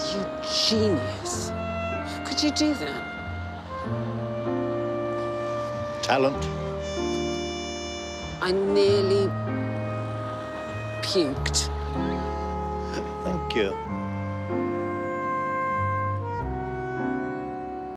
You genius. How could you do that? Talent. I nearly puked. Thank you.